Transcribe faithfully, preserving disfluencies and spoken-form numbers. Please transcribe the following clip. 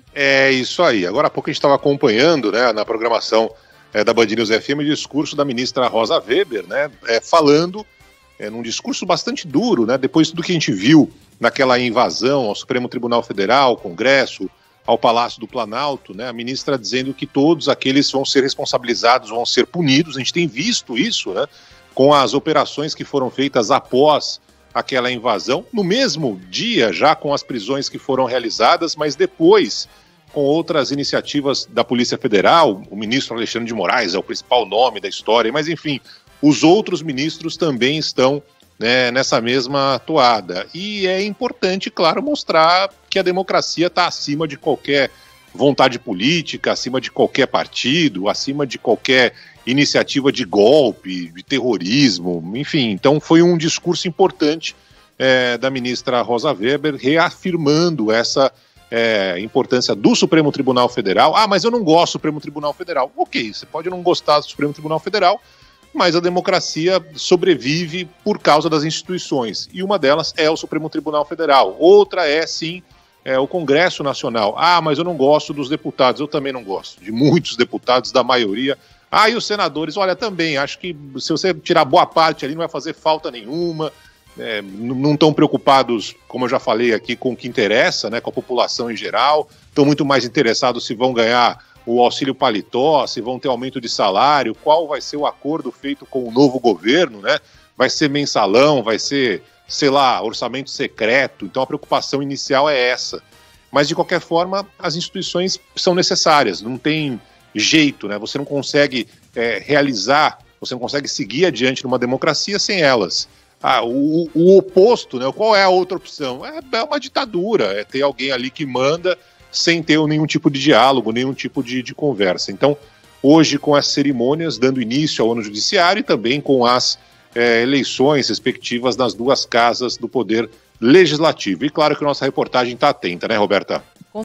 É isso aí. Agora há pouco a gente estava acompanhando, né, na programação é, da Band News F M, o discurso da ministra Rosa Weber, né, é, falando é, num discurso bastante duro, né, depois de tudo que a gente viu naquela invasão ao Supremo Tribunal Federal, ao Congresso, ao Palácio do Planalto, né, a ministra dizendo que todos aqueles vão ser responsabilizados, vão ser punidos. A gente tem visto isso, né, com as operações que foram feitas após aquela invasão, no mesmo dia já com as prisões que foram realizadas, mas depois com outras iniciativas da Polícia Federal. O ministro Alexandre de Moraes é o principal nome da história, mas enfim, os outros ministros também estão, né, nessa mesma toada. E é importante, claro, mostrar que a democracia está acima de qualquer vontade política, acima de qualquer partido, acima de qualquer iniciativa de golpe, de terrorismo, enfim. Então foi um discurso importante é, da ministra Rosa Weber, reafirmando essa é, importância do Supremo Tribunal Federal. Ah, mas eu não gosto do Supremo Tribunal Federal. Ok, você pode não gostar do Supremo Tribunal Federal, mas a democracia sobrevive por causa das instituições, e uma delas é o Supremo Tribunal Federal. Outra é, sim, é, o Congresso Nacional. Ah, mas eu não gosto dos deputados. Eu também não gosto de muitos deputados, da maioria. Ah, e os senadores, olha, também, acho que se você tirar boa parte ali não vai fazer falta nenhuma, é, não estão preocupados, como eu já falei aqui, com o que interessa, né, com a população em geral, estão muito mais interessados se vão ganhar o auxílio paletó, se vão ter aumento de salário, qual vai ser o acordo feito com o novo governo, né? Vai ser mensalão, vai ser, sei lá, orçamento secreto. Então a preocupação inicial é essa. Mas, de qualquer forma, as instituições são necessárias, não tem jeito, né? Você não consegue é, realizar, você não consegue seguir adiante numa democracia sem elas. Ah, o, o oposto, né? Qual é a outra opção? É, é uma ditadura, é ter alguém ali que manda sem ter nenhum tipo de diálogo, nenhum tipo de, de conversa. Então, hoje, com as cerimônias, dando início ao ano judiciário e também com as é, eleições respectivas nas duas casas do Poder Legislativo. E claro que a nossa reportagem está atenta, né, Roberta?